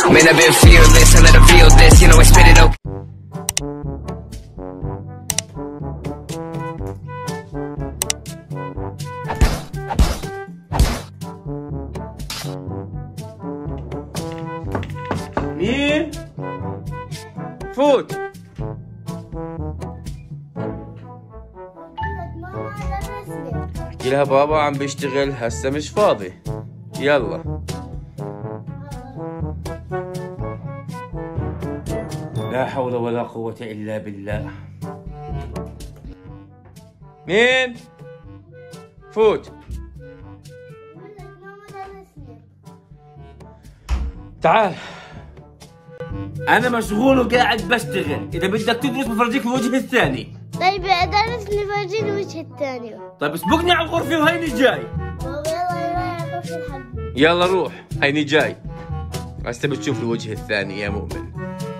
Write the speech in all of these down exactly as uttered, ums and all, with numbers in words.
Man, I've been fearless, I let her feel this, you know I spit it out. مين؟ فوت. احكي لها بابا عم بيشتغل هسه مش فاضي. يلا. لا حول ولا قوة إلا بالله. مين؟ فوت. تعال. أنا مشغول وقاعد بشتغل، إذا بدك تدرس بفرجيك الوجه الثاني. طيب درسني فرجيني الوجه الثاني. طيب اسبقني على الغرفة وهيني جاي. بابا يلا يلا غرفة الحمام. يلا روح، هيني جاي. هسه بتشوف الوجه الثاني يا مؤمن.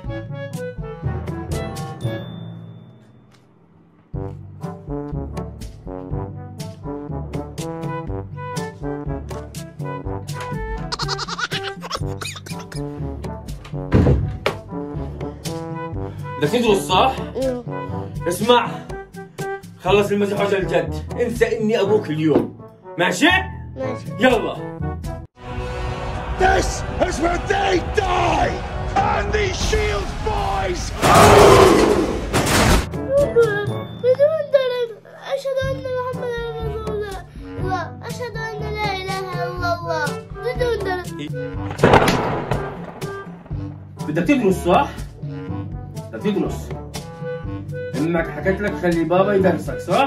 بدك تدرس صح؟ ايوه. اسمع، خلص المزح وجه الجد، انسى اني ابوك اليوم، ماشي؟ ماشي. يلا. This is where they die, and these shield boys. بدون درس أشهد أن محمدا رسول الله، أشهد أن لا إله إلا الله، بدون درس. بدك تدرس صح؟ بدك تدرس. امك حكت لك خلي بابا يدرسك صح؟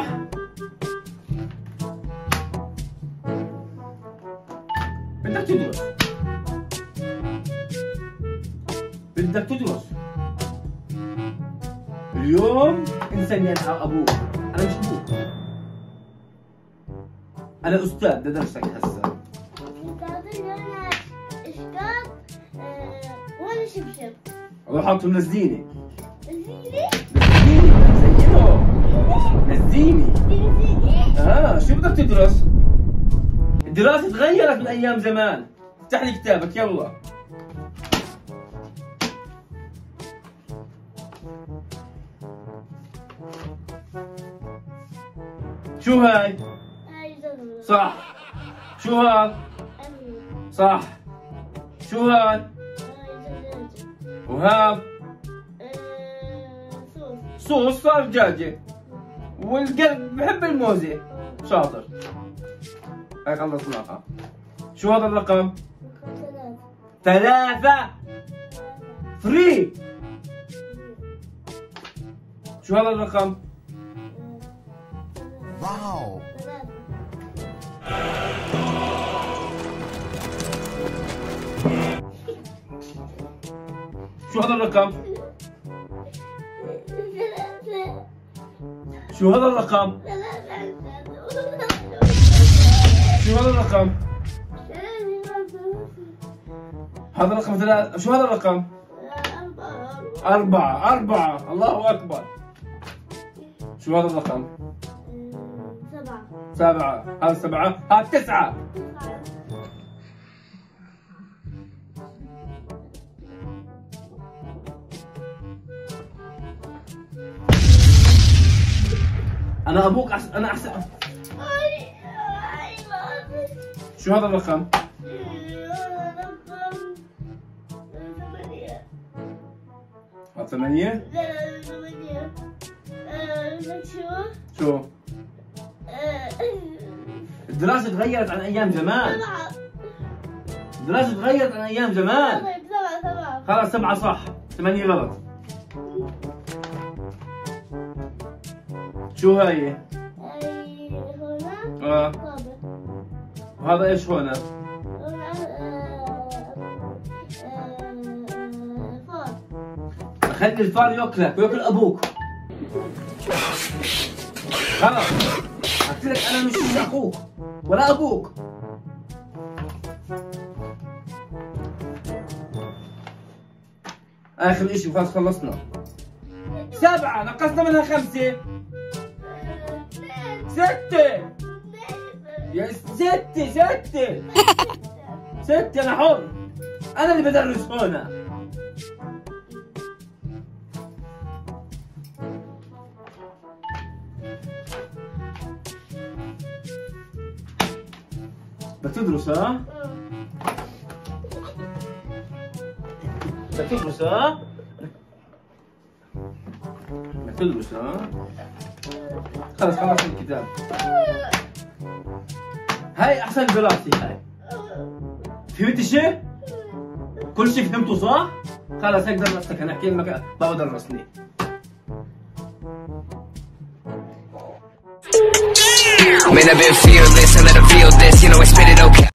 بدك تدرس. بدك تدرس. اليوم انسى اني انا ابوك، انا مش ابوك. انا استاذ بدي ادرسك هسه. تعطيني أنا إشكال وأنا شبشب. الله حاطه منزيني. نزيني؟ نزيني زينه. نزيني. نزيني؟ اه شو بدك تدرس؟ الدراسة تغيرت من أيام زمان. افتح لي كتابك يلا. شو هاي؟ هاي زغلة. صح. شو هاد؟ صح. شو هاد؟ هاي زجاجة. وهاد؟ صوص. صوص صار دجاجة. والقلب بحب الموزة. شاطر. هاي خلصناها. شو هذا الرقم؟ ثلاثة. ثلاثة. ثري. شو هذا الرقم؟ Wow. شو هذا الرقم؟ شو هذا الرقم؟ شو هذا الرقم؟ هذا الرقم ثلاثة. شو هذا الرقم؟ أربعة. أربعة. الله أكبر. شو هذا الرقم؟ سبعة. سبعة. هذا سبعة. هذا تسعة. أنا أبوك أحسن. أنا أحسن. شو هذا الرقم؟ هذا ثمانية؟ لا ثمانية. شو؟ شو؟ الدراسة تغيرت عن أيام زمان. سبعة. الدراسة تغيرت عن أيام زمان. طيب سبعة سبعة. خلاص سبعة صح، ثمانية غلط. شو هاي؟ هاي هنا. آه. طابة. وهذا إيش هنا؟ هنا فار. خلي الفار ياكلك وياكل أبوك. خلاص. قلت لك أنا مش أخوك ولا أبوك. آخر إشي خلاص خلصنا. سبعة نقصنا منها خمسة. ستة. يا ستة ستة. ستة أنا حر. انا اللي بدرس هنا. بتدرس ها؟ بتدرس ها؟ بتدرس ها؟ خلص خلص الكتاب. هاي احسن دراستي هاي. فهمت شيء؟ كل شيء فهمته صح؟ خلص هيك درستك. انا احكي لك بابا درسني. Man, I've been fearless and let them feel this, you know I spit it okay.